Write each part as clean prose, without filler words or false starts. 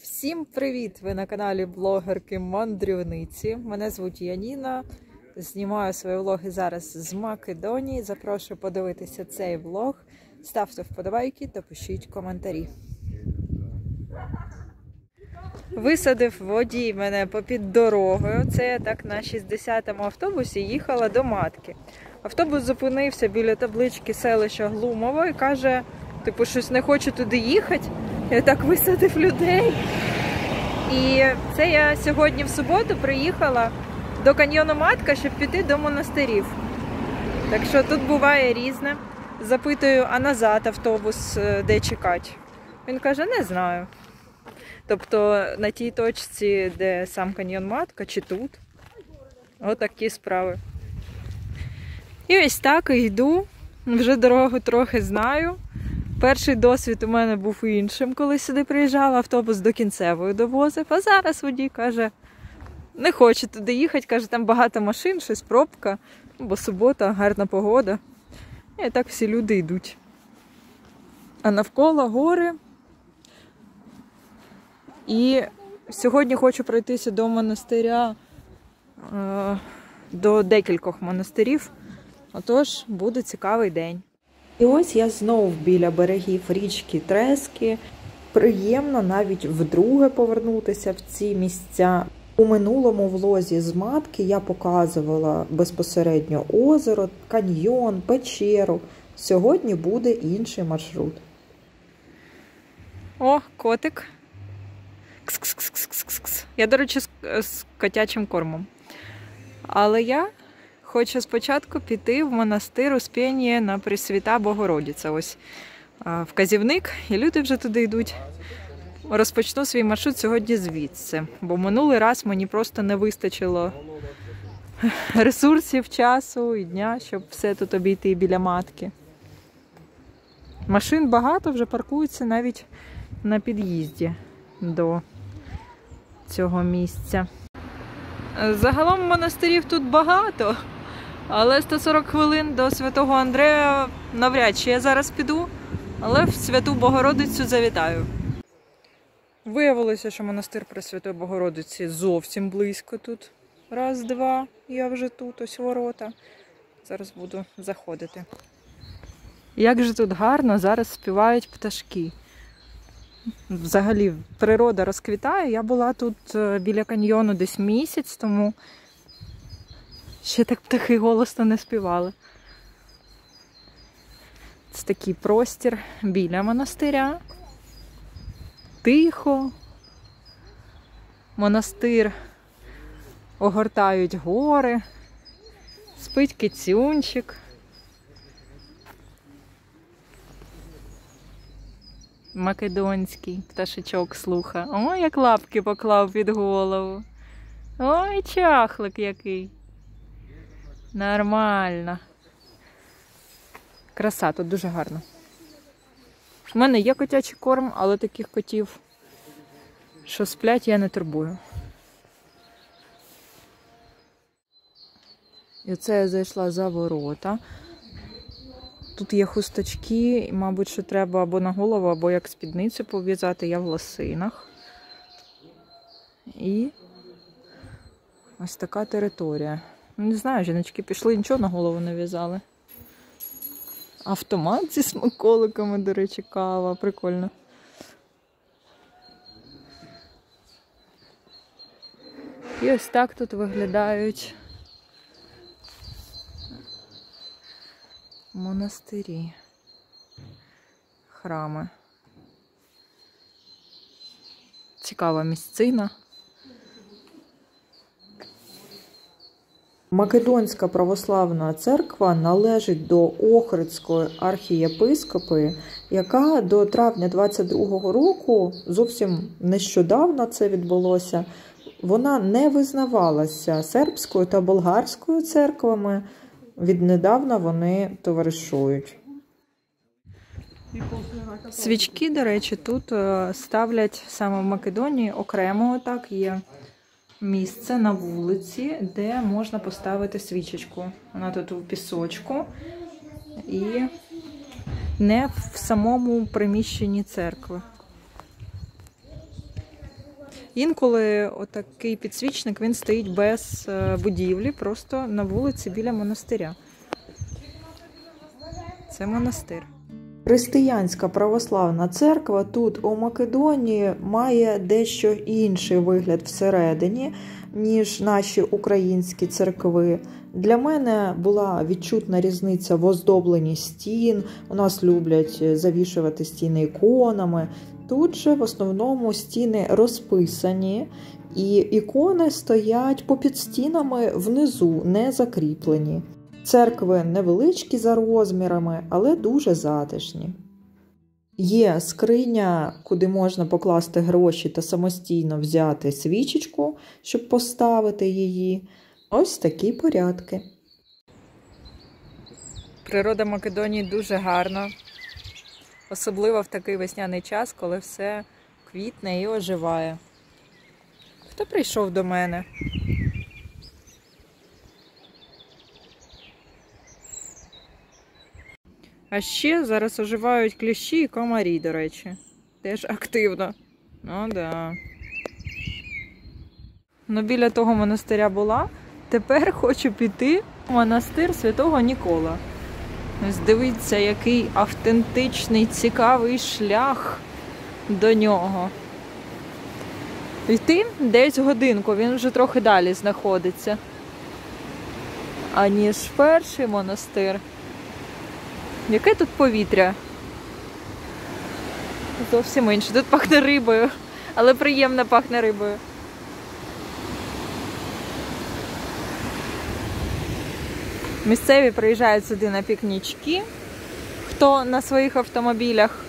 Всім привіт! Ви на каналі блогерки-мандрівниці. Мене звуть Яніна. Знімаю свої влоги зараз з Македонії. Запрошую подивитися цей влог. Ставте вподобайки та пишіть коментарі. Висадив водій мене попід дорогою. Це я так на 60-му автобусі їхала до матки. Автобус зупинився біля таблички селища Глумово і каже, типу, щось не хочу туди їхати. Я так висадив людей. І це я сьогодні в суботу приїхала до каньйону Матка, щоб піти до монастирів. Так що тут буває різне. Запитую, а назад автобус де чекати? Він каже, не знаю. Тобто на тій точці, де сам каньйон Матка, чи тут. Отакі справи. І ось так йду. Вже дорогу трохи знаю. Перший досвід у мене був іншим, коли сюди приїжджала, автобус до Кінцевої довозив, а зараз водій каже, не хочу туди їхати, каже, там багато машин, щось пробка, бо субота, гарна погода. І так всі люди йдуть. А навколо гори. І сьогодні хочу пройтися до монастиря, до декількох монастирів, отож буде цікавий день. І ось я знову біля берегів річки Трески. Приємно навіть вдруге повернутися в ці місця. У минулому влозі з Матки я показувала безпосередньо озеро, каньйон, печеру. Сьогодні буде інший маршрут. О, котик. Кс-кс-кс-кс-кс. Я, до речі, з котячим кормом. Але я хочу спочатку піти в монастир Успєнія на Пресвята Богородиця. Ось вказівник, і люди вже туди йдуть. Розпочну свій маршрут сьогодні звідси, бо минулий раз мені просто не вистачило ресурсів, часу і дня, щоб все тут обійти біля Матки. Машин багато, вже паркуються навіть на під'їзді до цього місця. Загалом монастирів тут багато. Але 140 хвилин до Святого Андрея навряд чи я зараз піду, але в Святу Богородицю завітаю. Виявилося, що монастир Пресвятої Богородиці зовсім близько тут. Раз, два, я вже тут, ось ворота. Зараз буду заходити. Як же тут гарно, зараз співають пташки. Взагалі, природа розквітає. Я була тут біля каньйону десь місяць, тому ще так птахи голосно не співали. Це такий простір біля монастиря. Тихо. Монастир огортають гори. Спить кицюнчик. Македонський пташечок слуха. Ой, як лапки поклав під голову. Ой, чахлик який. Нормально. Краса, тут дуже гарно. У мене є котячий корм, але таких котів, що сплять, я не турбую. І оце я зайшла за ворота. Тут є хусточки, мабуть, що треба або на голову, або як спідницю пов'язати. Я в лосинах. І ось така територія. Не знаю, жіночки пішли, нічого на голову не в'язали. Автомат зі смаколиками, до речі, кава. Прикольно. І ось так тут виглядають монастирі, храми. Цікава місцина. Македонська православна церква належить до Охридської архієпископи, яка до травня 22-го року, зовсім нещодавно це відбулося, вона не визнавалася сербською та болгарською церквами, віднедавна вони товаришують. Свічки, до речі, тут ставлять саме в Македонії окремо, так, є місце на вулиці, де можна поставити свічечку. Вона тут у пісочку і не в самому приміщенні церкви. Інколи отакий підсвічник, він стоїть без будівлі, просто на вулиці біля монастиря. Це монастир. Християнська православна церква тут у Македонії має дещо інший вигляд всередині, ніж наші українські церкви. Для мене була відчутна різниця в оздобленні стін. У нас люблять завішувати стіни іконами. Тут же в основному стіни розписані, і ікони стоять попід стінами внизу, не закріплені. Церкви невеличкі за розмірами, але дуже затишні. Є скриня, куди можна покласти гроші та самостійно взяти свічечку, щоб поставити її. Ось такі порядки. Природа Македонії дуже гарна. Особливо в такий весняний час, коли все квітне і оживає. Хто прийшов до мене? А ще зараз оживають кліщі і комарі, до речі. Теж активно. Ну да. Ну, біля того монастиря була. Тепер хочу піти в монастир Святого Нікола. Ось дивіться, який автентичний, цікавий шлях до нього. Йти десь годинку, він вже трохи далі знаходиться, аніж перший монастир. Яке тут повітря? Зовсім інше. Тут пахне рибою, але приємно пахне рибою. Місцеві приїжджають сюди на пікнічки, хто на своїх автомобілях.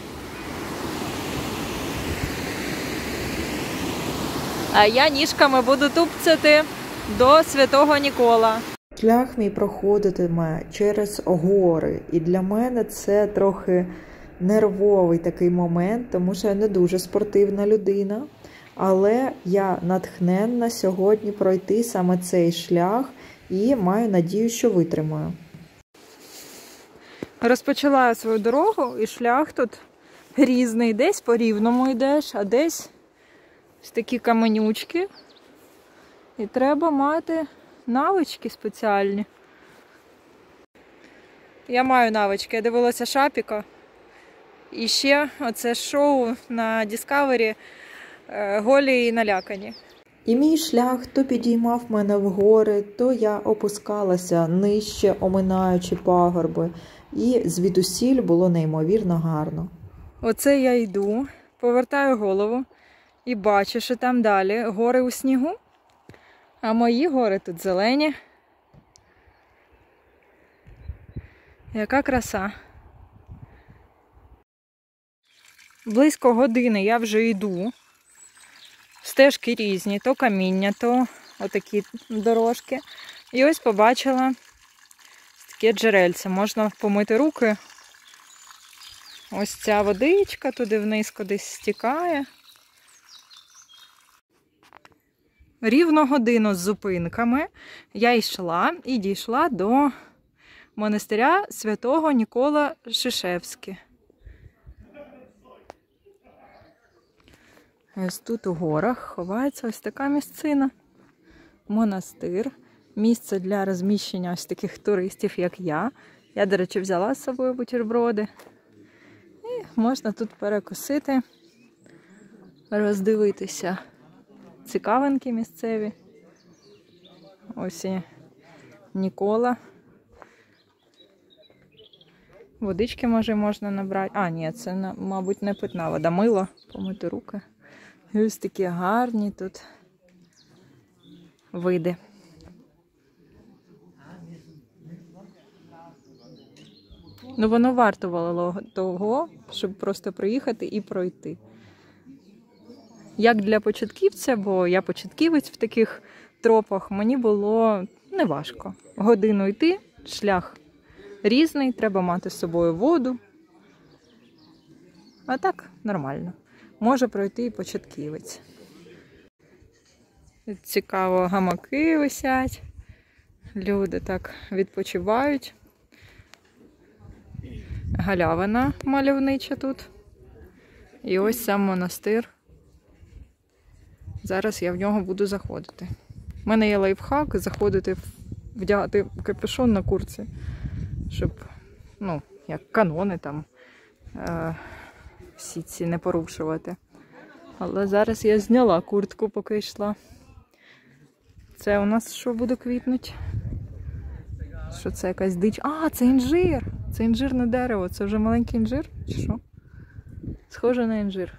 А я ніжками буду тупцяти до Святого Нікола. Шлях мій проходитиме через гори, і для мене це трохи нервовий такий момент, тому що я не дуже спортивна людина, але я натхненна сьогодні пройти саме цей шлях і маю надію, що витримаю. Розпочала свою дорогу, і шлях тут різний. Десь по рівному йдеш, а десь ось такі каменючки. І треба мати навички спеціальні. Я маю навички. Я дивилася Шапіка. І ще оце шоу на Discovery «Голі і налякані». І мій шлях то підіймав мене в гори, то я опускалася нижче, оминаючи пагорби. І звідусіль було неймовірно гарно. Оце я йду, повертаю голову і бачу, що там далі гори у снігу. А мої гори тут зелені. Яка краса. Близько години я вже йду. Стежки різні, то каміння, то отакі дорожки. І ось побачила таке джерельце. Можна помити руки. Ось ця водичка туди вниз кудись стікає. Рівно годину з зупинками я йшла і дійшла до монастиря Святого Нікола Шишевський. Ось тут у горах ховається ось така місцина. Монастир. Місце для розміщення ось таких туристів, як я. Я, до речі, взяла з собою бутерброди. І можна тут перекусити, роздивитися цікавинки місцеві. Ось і Нікола. Водички, може, можна набрати. А, ні, це, мабуть, не питна вода. Мило, помити руки. І ось такі гарні тут види. Ну, воно вартувало того, щоб просто приїхати і пройти. Як для початківця, бо я початківець в таких тропах, мені було неважко. Годину йти, шлях різний, треба мати з собою воду. А так, нормально. Може пройти і початківець. Цікаво, гамаки висять. Люди так відпочивають. Галявина мальовнича тут. І ось сам монастир. Зараз я в нього буду заходити. У мене є лайфхак заходити, вдягати капюшон на куртці, щоб, ну, як канони там, всі ці не порушувати. Але зараз я зняла куртку, поки йшла. Це у нас що буде квітнути? Що це, якась дич? А, це інжир! Це інжирне дерево. Це вже маленький інжир? Чи що? Схоже на інжир.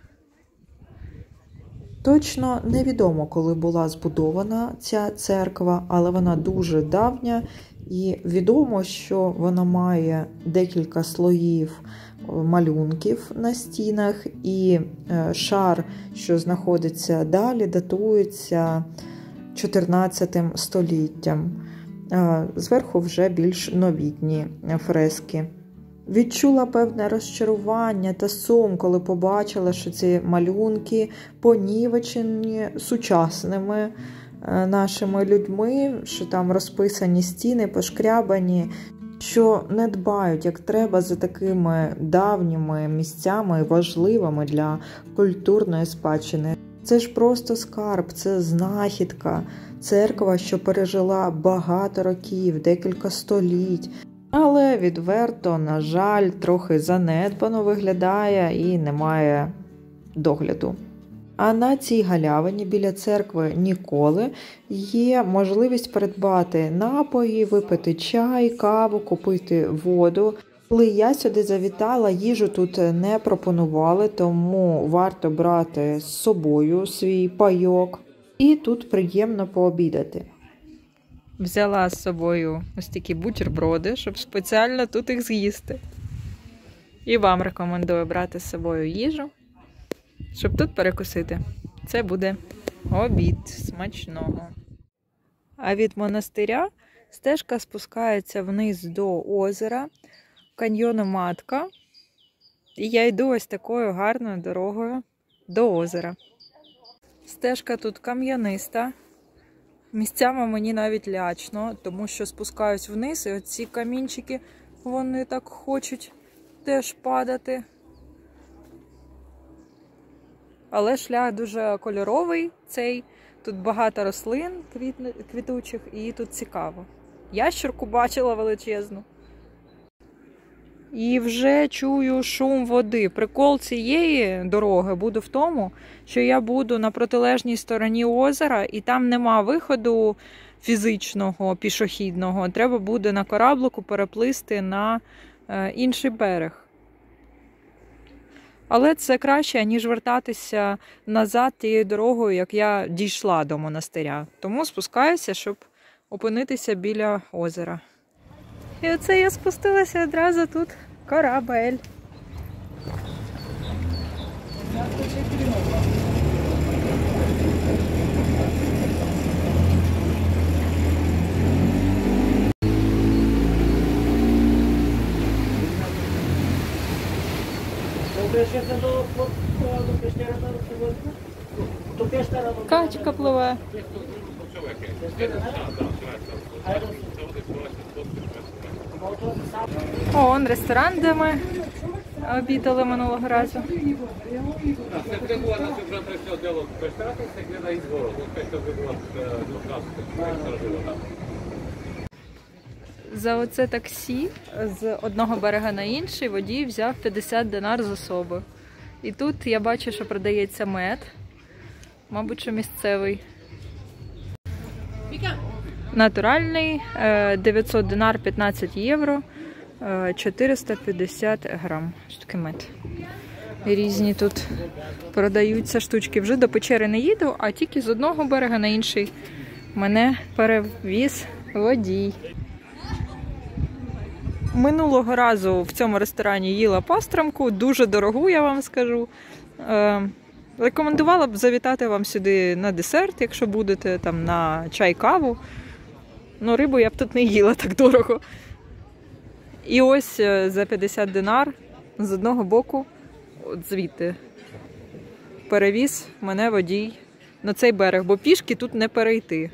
Точно невідомо, коли була збудована ця церква, але вона дуже давня і відомо, що вона має декілька слоїв малюнків на стінах, і шар, що знаходиться далі, датується 14 століттям. Зверху вже більш новітні фрески. Відчула певне розчарування та сум, коли побачила, що ці малюнки понівечені сучасними нашими людьми, що там розписані стіни, пошкрябані, що не дбають, як треба, за такими давніми місцями, важливими для культурної спадщини. Це ж просто скарб, це знахідка, церква, що пережила багато років, декілька століть. Але відверто, на жаль, трохи занедбано виглядає і немає догляду. А на цій галявині біля церкви Ніколи є можливість придбати напої, випити чай, каву, купити воду. Коли я сюди завітала, їжу тут не пропонували, тому варто брати з собою свій пайок. І тут приємно пообідати. Взяла з собою ось такі бутерброди, щоб спеціально тут їх з'їсти. І вам рекомендую брати з собою їжу, щоб тут перекусити. Це буде обід смачного. А від монастиря стежка спускається вниз до озера, каньйону Матка. І я йду ось такою гарною дорогою до озера. Стежка тут кам'яниста. Місцями мені навіть лячно, тому що спускаюсь вниз, і оці камінчики, вони так хочуть теж падати. Але шлях дуже кольоровий цей, тут багато рослин квітучих, і тут цікаво. Ящерку бачила величезну. І вже чую шум води. Прикол цієї дороги буде в тому, що я буду на протилежній стороні озера, і там нема виходу фізичного, пішохідного. Треба буде на кораблику переплисти на інший берег. Але це краще, ніж вертатися назад тією дорогою, як я дійшла до монастиря. Тому спускаюся, щоб опинитися біля озера. І оце я спустилася одразу тут. Корабель. Качка пливе. О, он ресторан, де ми обідали минулого разу. За оце таксі з одного берега на інший водій взяв 50 динар з особи. І тут я бачу, що продається мед. Мабуть, що місцевий. Натуральний, 900 динар, 15 євро, 450 грам. Що таке мед? Різні тут продаються штучки. Вже до печери не їду, а тільки з одного берега на інший мене перевіз водій. Минулого разу в цьому ресторані їла пастрамку, дуже дорогу, я вам скажу. Рекомендувала б завітати вам сюди на десерт, якщо будете, там на чай-каву. Ну, рибу я б тут не їла так дорого. І ось за 50 динар з одного боку, от звідти, перевіз мене водій на цей берег, бо пішки тут не перейти.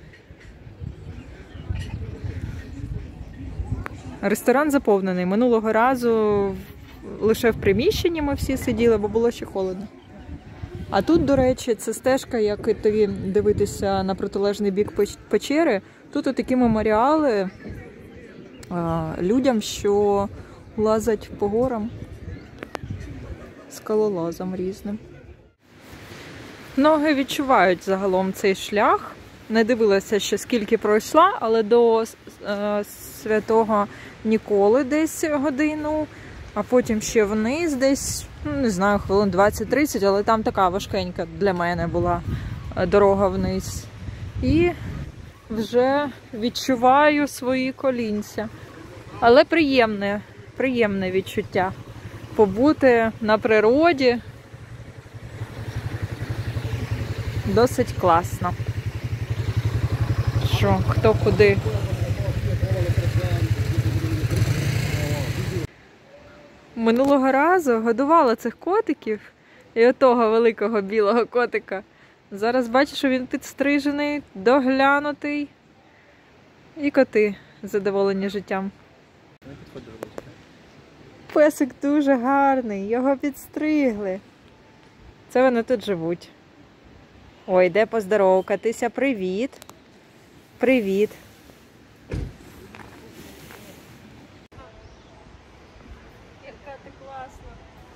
Ресторан заповнений. Минулого разу лише в приміщенні ми всі сиділи, бо було ще холодно. А тут, до речі, це стежка, як тобі дивитися на протилежний бік печери. Тут такі меморіали людям, що лазять по горам, скалолазам різним. Ноги відчувають загалом цей шлях. Не дивилася ще скільки пройшла, але до Святого Ніколи десь годину, а потім ще вниз десь, не знаю, хвилин 20-30, але там така важкенька для мене була дорога вниз. І вже відчуваю свої колінця. Але приємне відчуття. Побути на природі досить класно. Що, хто куди. Минулого разу годувала цих котиків і отого великого білого котика. Зараз бачу, що він підстрижений, доглянутий. І коти задоволені життям. Песик дуже гарний, його підстригли. Це вони тут живуть. Ой, де поздоровкатися. Привіт. Привіт. Яка ти класна.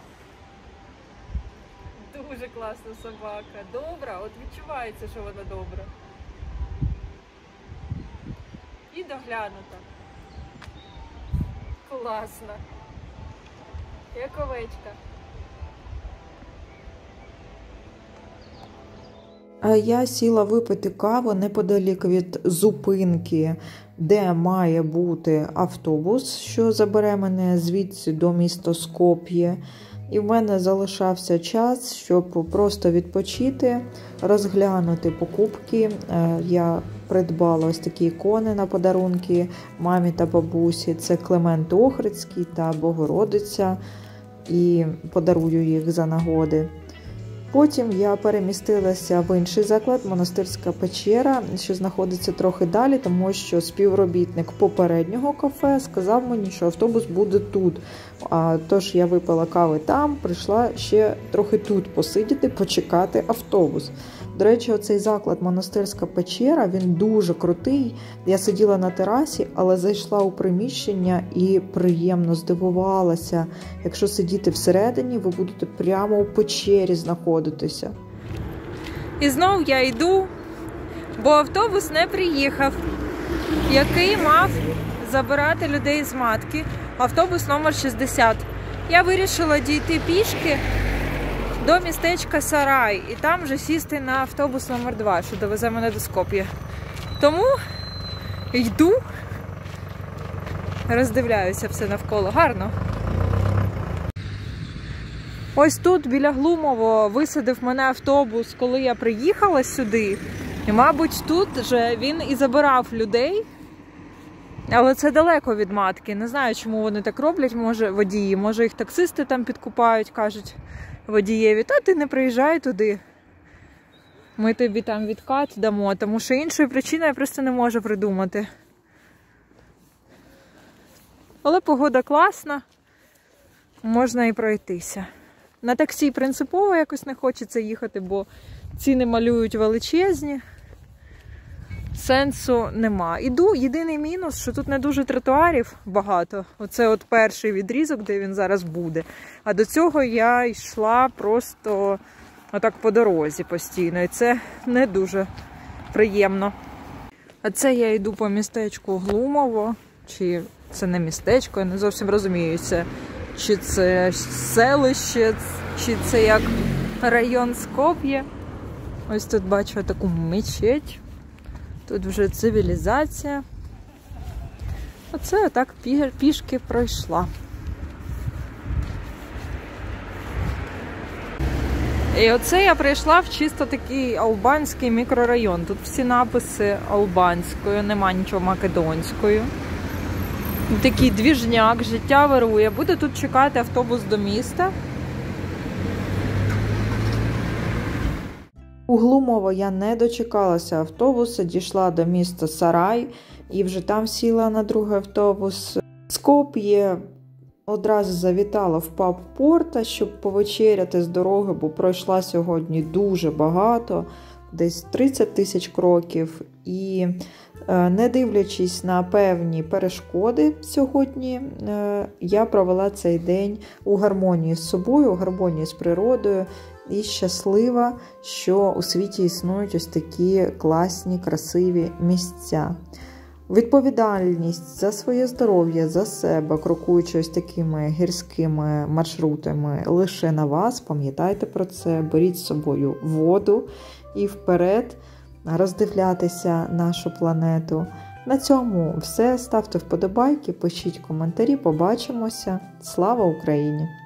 Дуже класна собака. Добра, от відчувається, що вона добра. І доглянута. Класна. Як овечка. Я сіла випити каву неподалік від зупинки, де має бути автобус, що забере мене звідси до міста Скоп'є. І в мене залишався час, щоб просто відпочити, розглянути покупки. Я придбала ось такі ікони на подарунки мамі та бабусі. Це Климент Охридський та Богородиця. І подарую їх за нагоди. Потім я перемістилася в інший заклад, Монастирська печера, що знаходиться трохи далі, тому що співробітник попереднього кафе сказав мені, що автобус буде тут. Тож я випила кави там, прийшла ще трохи тут посидіти, почекати автобус. До речі, оцей заклад Монастирська печера, він дуже крутий. Я сиділа на терасі, але зайшла у приміщення і приємно здивувалася. Якщо сидіти всередині, ви будете прямо у печері знаходитися. І знов я йду, бо автобус не приїхав, який мав забирати людей з матки. Автобус номер 60. Я вирішила дійти пішки до містечка Сарай і там вже сісти на автобус номер 2, що довезе мене до Скоп'я. Тому йду, роздивляюся все навколо. Гарно. Ось тут, біля Глумово, висадив мене автобус, коли я приїхала сюди. І, мабуть, тут же він і забирав людей. Але це далеко від матки. Не знаю, чому вони так роблять, може водії. Може їх таксисти там підкупають, кажуть водієві, та ти не приїжджай туди. Ми тобі там відкат дамо, тому що іншої причини я просто не можу придумати. Але погода класна, можна і пройтися. На таксі принципово якось не хочеться їхати, бо ціни малюють величезні. Сенсу нема. Іду, єдиний мінус, що тут не дуже тротуарів багато. Оце от перший відрізок, де він зараз буде. А до цього я йшла просто отак по дорозі постійно. І це не дуже приємно. А це я йду по містечку Глумово. Чи це не містечко, я не зовсім розумію. Чи це селище, чи це як район Скоп'є. Ось тут бачу таку мечеть. Тут вже цивілізація. Оце отак пішки пройшла. І оце я прийшла в чисто такий албанський мікрорайон. Тут всі написи албанською, нема нічого македонською. Такий двіжняк, життя вирує. Буду тут чекати автобус до міста. У Глумово я не дочекалася автобуса, дійшла до міста Сарай і вже там сіла на другий автобус. Скоп'є одразу завітала в паб Порта, щоб повечеряти з дороги, бо пройшла сьогодні дуже багато, десь 30 тисяч кроків. І не дивлячись на певні перешкоди сьогодні, я провела цей день у гармонії з собою, у гармонії з природою. І щаслива, що у світі існують ось такі класні, красиві місця. Відповідальність за своє здоров'я, за себе, крокуючи ось такими гірськими маршрутами, лише на вас. Пам'ятайте про це, беріть з собою воду і вперед роздивлятися нашу планету. На цьому все. Ставте вподобайки, пишіть коментарі, побачимося. Слава Україні!